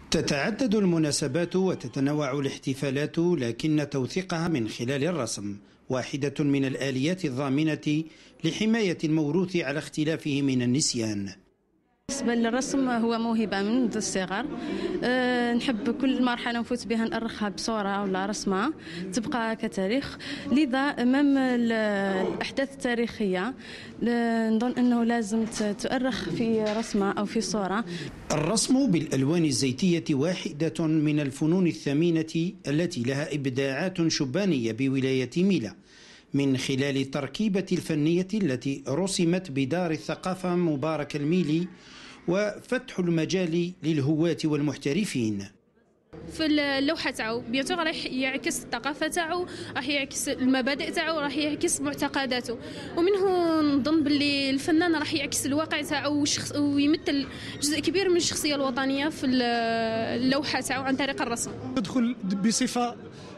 تتعدد المناسبات وتتنوع الاحتفالات، لكن توثيقها من خلال الرسم واحدة من الآليات الضامنة لحماية الموروث على اختلافه من النسيان. بالنسبة للرسم هو موهبة منذ الصغر. نحب كل مرحلة نفوت بها نأرخها بصورة ولا رسمة تبقى كتاريخ. لذا أمام الأحداث التاريخية نظن أنه لازم تؤرخ في رسمة أو في صورة. الرسم بالألوان الزيتية واحدة من الفنون الثمينة التي لها إبداعات شبانية بولاية ميلا، من خلال التركيبة الفنية التي رسمت بدار الثقافة مبارك الميلي، وفتح المجال للهواة والمحترفين. في اللوحة تاعو بيانتو راح يعكس الثقافة تاعو، راح يعكس المبادئ تاعو، راح يعكس معتقداته، ومنه نظن باللي الفنان راح يعكس الواقع تاعو ويمثل جزء كبير من الشخصية الوطنية في اللوحة تاعو عن طريق الرسم. تدخل بصفة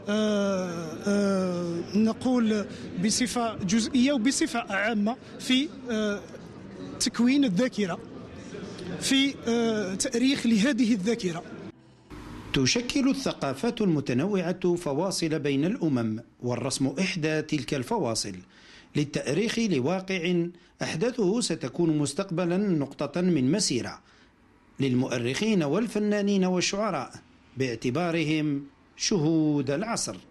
نقول بصفة جزئية وبصفة عامة في تكوين الذاكرة، في تأريخ لهذه الذاكرة. تشكل الثقافات المتنوعة فواصل بين الأمم، والرسم إحدى تلك الفواصل للتأريخ لواقع أحداثه ستكون مستقبلا نقطة من مسيرة للمؤرخين والفنانين والشعراء باعتبارهم شهود العصر.